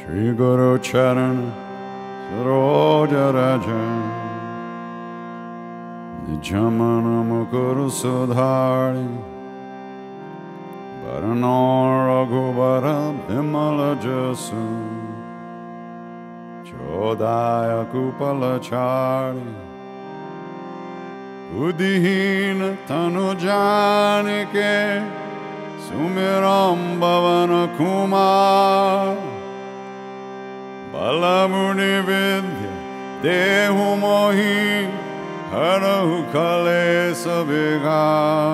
Shri Guru Charan Saroja Raja Nijamana Mukuru Sudhari Varano Raghuvara Bimala Jasu Chodaya Kupala Chari Buddhihina Tanu Janike Sumiram Bhavana Kumar Balamuni Vidya Dehu Mohi Harahu Kalesa Viga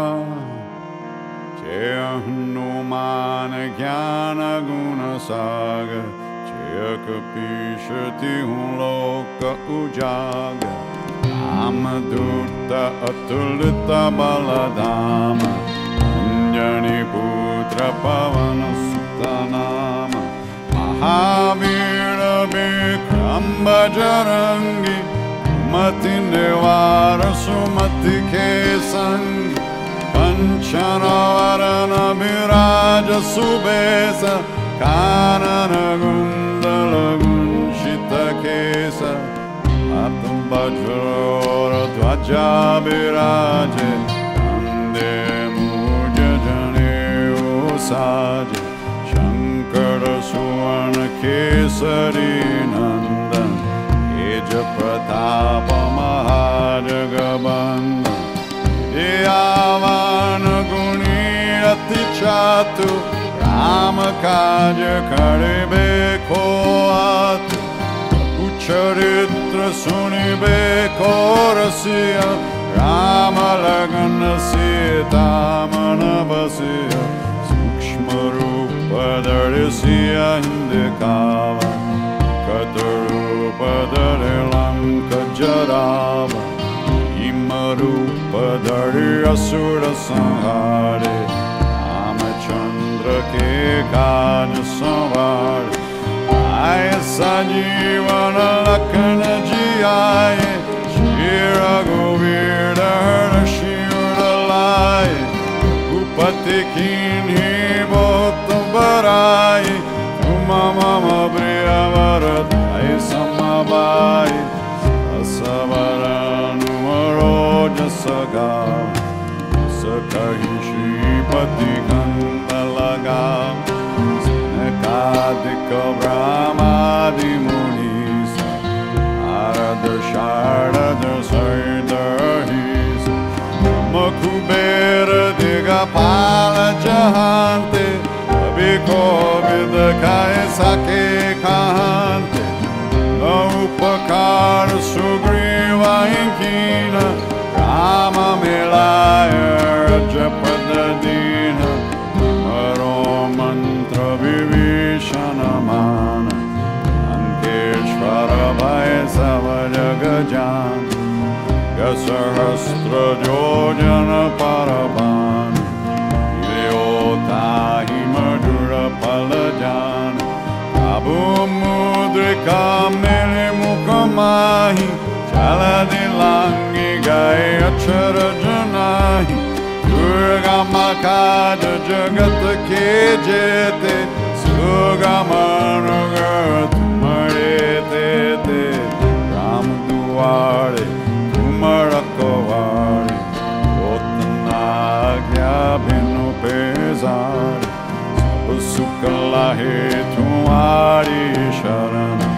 Jaya Hanuman Jnana Guna Saga Jaya Kapishati Loka Ujaga Amadutta Atulita Baladama Anjani Putra Pavana Sutanama Mahavira Bikram Bajarangi Mati Nevara Sumati Kesangi Panchanavarana Viraja Subesa Kanana Gundala Gunshita Kesa Atum Bajrora Dvaja Viraje Kande Muja Jane Usaje Shankara Suvarna Kesari Nandan Eja Pratapa Mahajagabanda Yavana Guni Ati Chatu Rama Kaja Karibe Koatu Ucharitra Sunibe Korasiya Rama Lagana Sita Manavasiya Sukshma Rupa Darisiya Indikava Katarupa Darilanka Jarava Imarupa Dari Asura Sanghare Ramachandra Ke Kaj Samvare Aya Sajivana Lakana Jiyaye Shira Govirda Harda Shira Laye Upati Kinhi Bhota Baraye Uma Mama Priya Varadai Samabai Sasavaranu Maroja Sagam Sakahi Shripati Kandalagam Kadika Brahmadi Munisa Arada Sharada Sardahisa Makubera Digapala Jahante Abhiko Vidakaya Sake Kahante Upakar Sugriva Inkina Rama Milaya Rajapadadina Maro Mantra Vivishana Ankeshvara Vaisavajagajan Gasarastra Jojana Paraban Ilyota Himadura Palajan Abu Mudrika Mele Mukamahi Chaladilangi Gaya Charajanahi Durga Makada Jagat Kejete Sugamanugat Marete Ram Duare Tumarakovare Otnagya Binu Pesare Sabusukalahe Tumari Sharana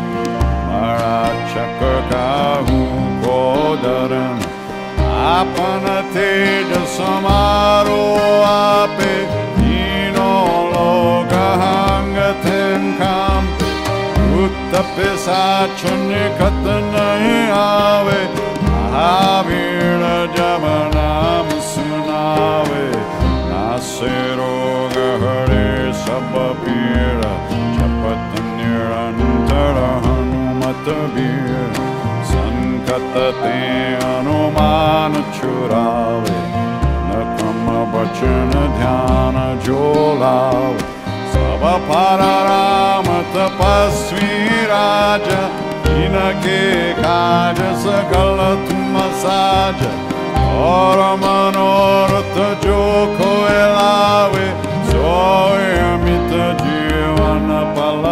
Marachakakahu Kodarana Apana Teja Samaro Ape Dino Lokahanga Tenkampe Uttapisachani Katanai Ave Mahavira Javanam Sunave Nasiroga Hare Sabapira Chapatanirantara Hanumatabira Sankatate Anumana Churave Nakama Bachana Dhyana Jolave Savapararama Tapasvi Raja Inake Kaja Sakala Tumasaja Ora Manorata Joko Elave Soyamita Jivana Pala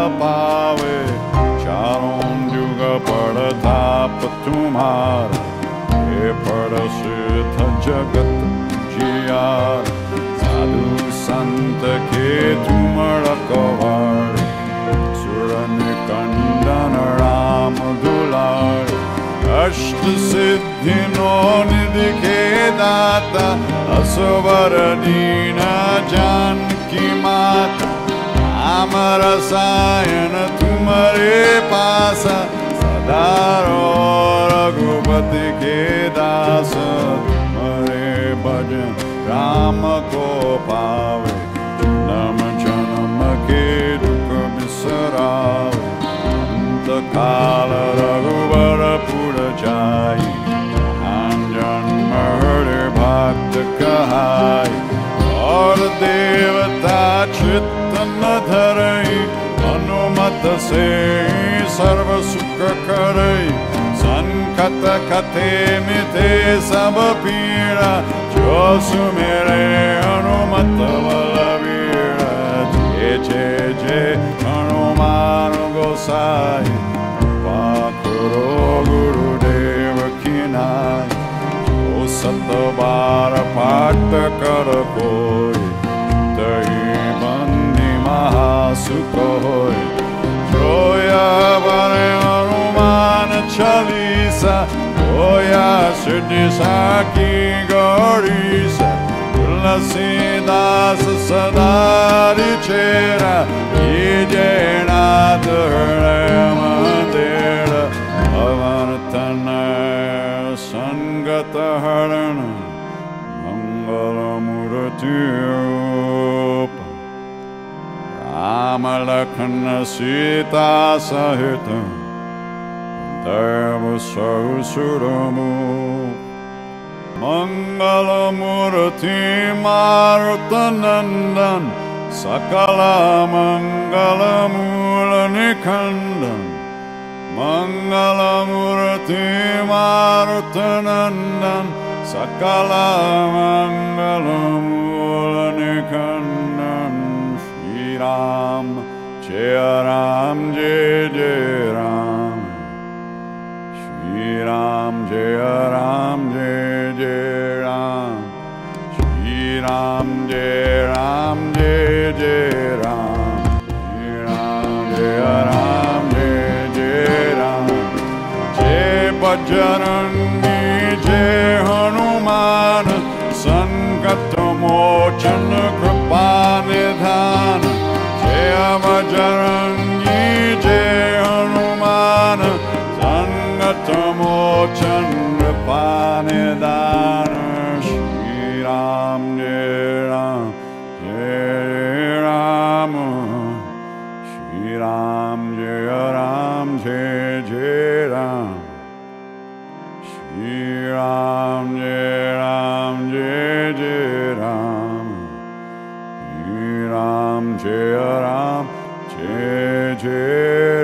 पावे चारों जुग पड़ताप तुम्हारा हे पड़ सिद्ध जगत जियार साधु संत के तुम रखवार सुर निकंदन राम दुलार अष्ट सिद्धि नो निधि के दाता असवर दीन जानकी माता राम रसायन तुम्हारे पास सदा रघुपति के दास तुम्हारे भजन राम को पावे जन्म जन्म के दुख बिसरावे अंत काल रघुवर पुर जाई जन्म हृदय भक्त कहाई और देवता चित्त न धरई अनुमत से सर्व सुख करई संकट कथे मिटे सब पीड़ा जो सुमेरे हनुमत बलवीर जय जय जय हनुमान गोसाई पाखरो गुरुदेव की नाई जो सत बार पाठ कर कोई तही बंदी महासुख होय जोया बरे हनुमान चालीसा होया सिद्धि साकी गौरीसा तुलसीदास सदा चेरा ये जयनाथ हृदय मंदिर भवन तनय संगत हरण मंगल मूर्ति राम लखन सीता सहित देव सहुसुरमु मंगल मूर्ति मारुत नंदन सकल मंगल मूल निखंडन मंगल मूर्ति मारुत नंदन सकल मंगल मूल निखंडन श्री राम जय जय राम श्री राम जय जय राम श्री राम जय जय राम श्री राम जय राम जय बजरंगी जय हनुमान संकट मोचन कृपा निधान जय बजरंगी जय हनुमान संकट मोचन कृपा निधान श्री राम जय राम श्री राम जय जय राम श्री राम जय जय राम श्री राम जय जय